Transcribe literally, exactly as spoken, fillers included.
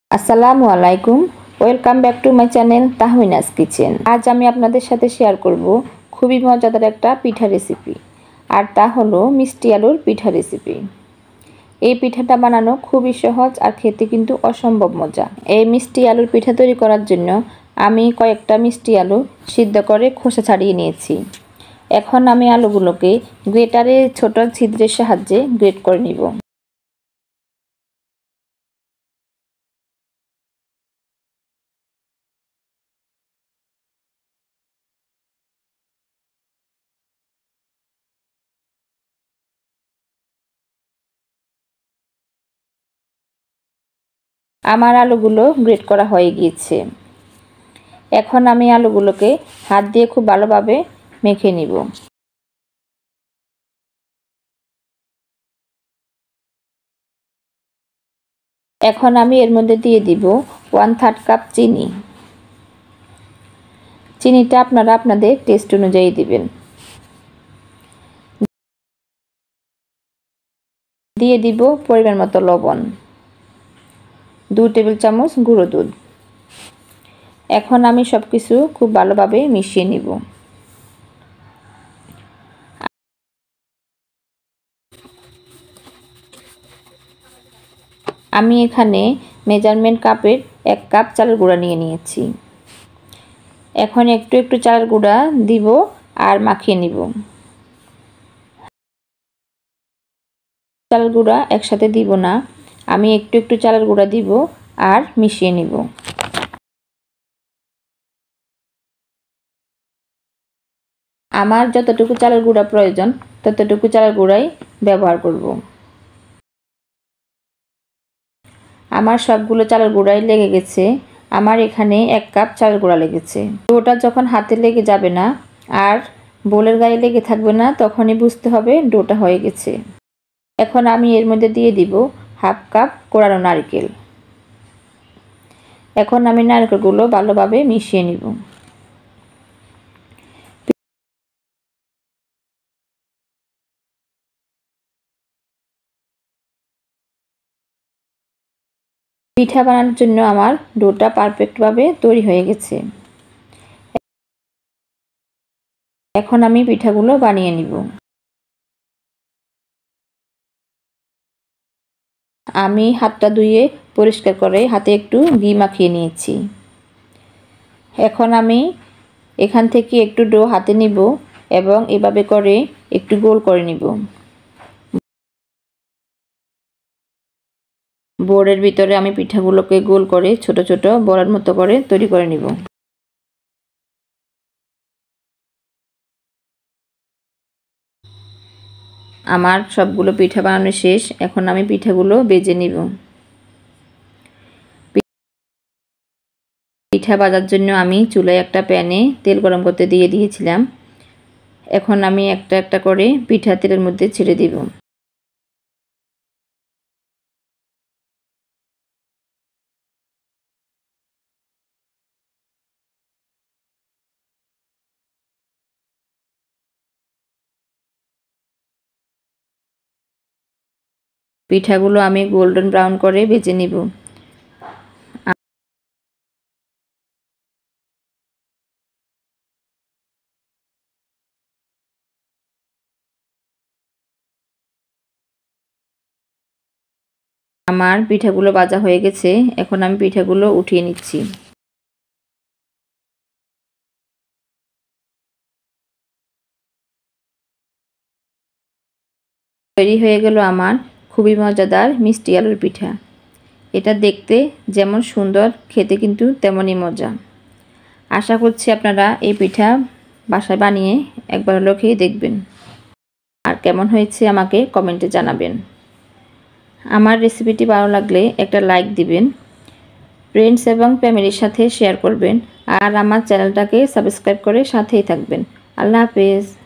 আসসালামু আলাইকুম, welcome back to my channel Tahmina's kitchen. আজ আমি আপনাদের সাথে শেয়ার করব খুবই মজাদার একটা পিঠা রেসিপি, আর তা হলো মিষ্টি আলুর পিঠা রেসিপি। এই পিঠাটা বানানো খুবই সহজ আর খেতে কিন্তু অসম্ভব মজা। এই মিষ্টি আলুর পিঠা তৈরি করার জন্য আমি কয়েকটা মিষ্টি আলু সিদ্ধ করে খোসা ছাড়িয়ে নিয়েছি। এখন আমি আলুগুলোকে গ্রেটারে ছোট ছিদ্রের সাহায্যে গ্রেট করে নিব। আমার আলুগুলো গ্রেট করা হয়ে গিয়েছে। এখন আমি আলুগুলোকে হাত দিয়ে খুব ভালোভাবে মেখে নিব। এখন আমি এর মধ্যে দিয়ে দিব ওয়ান থার্ড কাপ চিনি। চিনিটা আপনারা আপনাদের টেস্ট অনুযায়ী দিবেন। দিয়ে দিব পরিমাণ মতো লবণ, দু টেবিল চামচ গুঁড়ো দুধ। এখন আমি সব কিছু খুব ভালোভাবে মিশিয়ে নিব। আমি এখানে মেজারমেন্ট কাপের এক কাপ চালের গুঁড়া নিয়ে নিয়েছি। এখন একটু একটু চালের গুঁড়া দিব আর মাখিয়ে নিব। চালের গুঁড়া একসাথে দিব না, আমি একটু একটু চালের গুঁড়া দিব আর মিশিয়ে নিব। আমার যতটুকু চালের গুঁড়া প্রয়োজন ততটুকু চালের গুঁড়াই ব্যবহার করব। আমার সবগুলো চালের গুঁড়াই লেগে গেছে। আমার এখানে এক কাপ চালের গুঁড়া লেগেছে। ডোটা যখন হাতে লেগে যাবে না আর বোলের গায়ে লেগে থাকবে না, তখনই বুঝতে হবে ডোটা হয়ে গেছে। এখন আমি এর মধ্যে দিয়ে দিব হাফ কাপ কোরানো নারকেল। এখন আমি নারকেলগুলো ভালোভাবে মিশিয়ে নিব। পিঠা বানানোর জন্য আমার ডোটা পারফেক্টভাবে তৈরি হয়ে গেছে। এখন আমি পিঠাগুলো বানিয়ে নিব। আমি হাতটা ধুয়ে পরিষ্কার করে হাতে একটু ঘি মাখিয়ে নিয়েছি। এখন আমি এখান থেকে একটু ডো হাতে নিব এবং এভাবে করে একটু গোল করে নিব। বোর্ডের ভিতরে আমি পিঠাগুলোকে গোল করে ছোট ছোট বড়ার মতো করে তৈরি করে নিব। আমার সবগুলো পিঠা বানানো শেষ। এখন আমি পিঠাগুলো ভেজে নিব। পিঠা ভাজার জন্য আমি চুলায় একটা প্যানে তেল গরম করতে দিয়ে দিয়েছিলাম। এখন আমি একটা একটা করে পিঠা তেলের মধ্যে ছেড়ে দিব। পিঠাগুলো আমি গোল্ডেন ব্রাউন করে ভেজে নিব। আমার পিঠাগুলো ভাজা হয়ে গেছে। এখন আমি পিঠাগুলো উঠিয়ে নিচ্ছি। তৈরি হয়ে গেল আমার খুবই মজাদার মিষ্টি আলুর পিঠা। এটা দেখতে যেমন সুন্দর, খেতে কিন্তু তেমনই মজা। আশা করছি আপনারা এই পিঠা বাসায় বানিয়ে একবার হলেও খেয়ে দেখবেন, আর কেমন হয়েছে আমাকে কমেন্টে জানাবেন। আমার রেসিপিটি ভালো লাগলে একটা লাইক দিবেন, ফ্রেন্ডস এবং ফ্যামিলির সাথে শেয়ার করবেন, আর আমার চ্যানেলটাকে সাবস্ক্রাইব করে সাথেই থাকবেন। আল্লাহ হাফেজ।